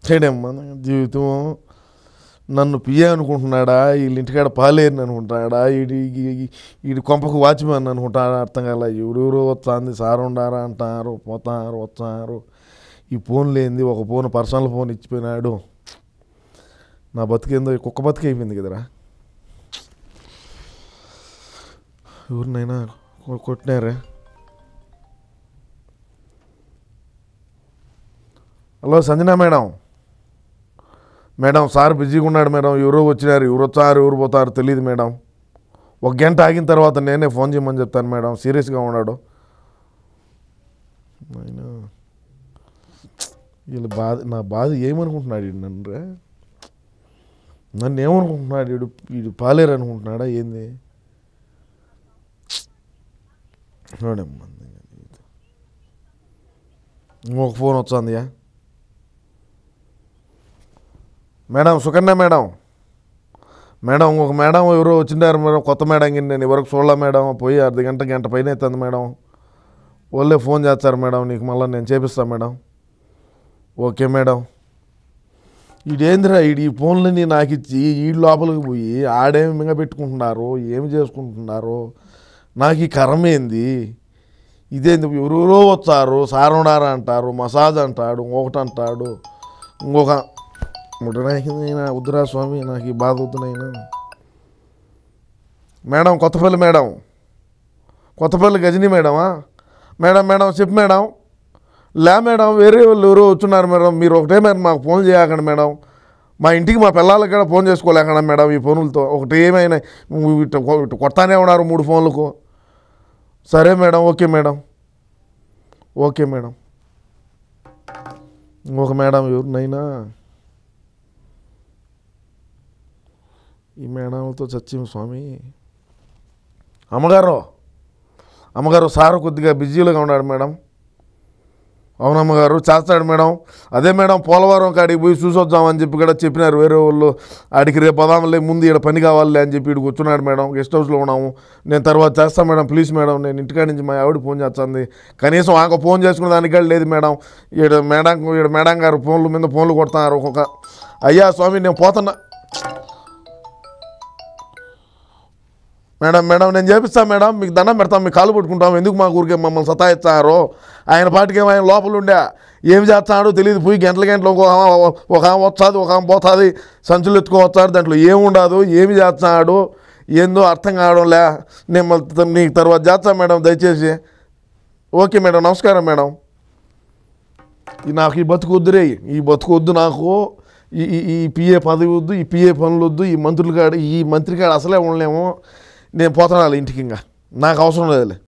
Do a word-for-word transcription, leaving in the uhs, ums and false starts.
చేయడమ్మా జీవితం. నన్ను పియ్య అనుకుంటున్నాడా, వీళ్ళ ఇంటికాడ పాలేరుని అనుకుంటున్నాడా, ఈడి వీడి కొంపకు వాచ్మెన్ అనుకుంటాడా అర్థం కాల. ఎవరెవరో వస్తుంది, సార్ ఉండారా అంటారు, పోతారు వస్తున్నారు. ఈ ఫోన్ లేనిది ఒక ఫోన్ పర్సనల్ ఫోన్ ఇచ్చిపోయినాడు. నా బతికేందో కుక్క బతికి అయిపోయింది కదరా. ఎవరినైనా కొట్టినారే. Hello Sanjana madam. Madam sir బిజీగా ఉన్నాడు మేడం, ఎవరో వచ్చినారు, ఎవరు వచ్చారు ఎవరు పోతారు తెలియదు మేడం. ఒక గంట ఆగిన తర్వాత నేనే ఫోన్ చేయమని చెప్తాను మేడం, సీరియస్గా ఉన్నాడు. అయినా వీళ్ళు బాధ, నా బాధ ఏమనుకుంటున్నాడు వీడు నన్ను రే, నన్ను ఏమనుకుంటున్నాడు వీడు, వీడు పాలేరు అనుకుంటున్నాడా ఏంది. ఇంకొక ఫోన్ వచ్చిందియా. Madam Sukanya madam. మేడం ఇంకొక మేడం ఎవరో వచ్చినారు మేడం, కొత్త మేడం కింద నేను ఎవరికి చూడలే మేడం, పోయి అర్ధ గంట గంట పైన అవుతుంది మేడం. వాళ్ళే ఫోన్ చేస్తారు మేడం, నీకు మళ్ళీ నేను చేపిస్తాను మేడం. Okay madam. ఈడేంద్రా ఈడు ఈ ఫోన్లని నాకు ఇచ్చి ఈ లోపలికి పోయి ఆడేమి మింగ పెట్టుకుంటున్నారు, ఏమి చేసుకుంటున్నారు, నాకు ఈ కర్మేంది ఇదేంది. ఎవరెవరో వచ్చారు, సారుండారా అంటారు, మసాజ్ అంటాడు, ఇంకొకటి అంటాడు, ఇంకొక ముట్టనైనా వద్దురా స్వామి, నాకు ఈ బాధ వద్దునైనా. మేడం కొత్తపల్లి మేడం, కొత్తపల్లి గజని మేడమా. మేడం మేడం చెప్పు మేడం. లే మేడం వేరే వాళ్ళు ఎవరో వచ్చున్నారు మేడం, మీరు ఒకటే మేడం మాకు ఫోన్ చేయకండి మేడం, మా ఇంటికి మా పిల్లలకి కూడా ఫోన్ చేసుకోలేకుండా మేడం ఈ ఫోన్లతో. ఒకటి ఏమైనా ఇటు కొడతానే ఉన్నారు మూడు ఫోన్లకు. సరే madam, okay madam, okay madam. ఇంకొక మేడం ఎవరినైనా ఈ మేడంతో చచ్చింది స్వామి. అమ్మగారు అమ్మగారు సారు కొద్దిగా బిజీలుగా ఉన్నాడు మేడం. అవునమ్మగారు చేస్తాడు మేడం. అదే మేడం పోలవరం కాడికి పోయి చూసొద్దామని చెప్పి కూడా చెప్పినారు వేరే వాళ్ళు. ఆడికి రేపు పదాంలే ముందు ఇక్కడ పని కావాలి అని చెప్పి ఇక్కడికి వచ్చున్నాడు మేడం. గెస్ట్ హౌస్లో ఉన్నాము, నేను తర్వాత చేస్తాను మేడం ప్లీజ్ మేడం. నేను ఇంటికాడ నుంచి మా ఆవిడ ఫోన్ చేస్తుంది, కనీసం ఆక ఫోన్ చేసుకునే దానికి లేదు మేడం. ఈడ మేడం ఈడ మేడం గారు ఫోన్ల మీద ఫోన్లు కొడుతున్నారు ఒక్కొక్క. అయ్యా స్వామి నేను పోతున్నా మేడం. మేడం నేను చేపిస్తాను మేడం, మీకు దండం పెడతాం, మీకు కాలు పట్టుకుంటాం, ఎందుకు మా ఊరికే మమ్మల్ని సతాయిస్తారు. ఆయన పాటికి ఆయన లోపల ఉండే ఏం చేస్తాడో తెలియదు, పోయి గంటల గంటలు ఒక ఒక ఆమె వస్తుంది, ఒక ఆమె పోతుంది, సంచులు ఎత్తుకోవచ్చాడు, దాంట్లో ఏముండదు, ఏమి చేస్తున్నాడు ఏందో అర్థం కావడంలే. నేను నీకు తర్వాత చేస్తాను మేడం దయచేసి. ఓకే మేడం, నమస్కారం మేడం. నాకు ఈ బతుకు వద్దురే, ఈ బతుకు వద్దు నాకు. ఈ ఈ పిఏ పదవి వద్దు, ఈ పిఏ పనులు వద్దు, ఈ మంత్రులు కాడ ఈ మంత్రి కాడ అసలే ఉండలేము. నేను పోతాను ఇంటికి, ఇంకా నాకు అవసరం లేదులే.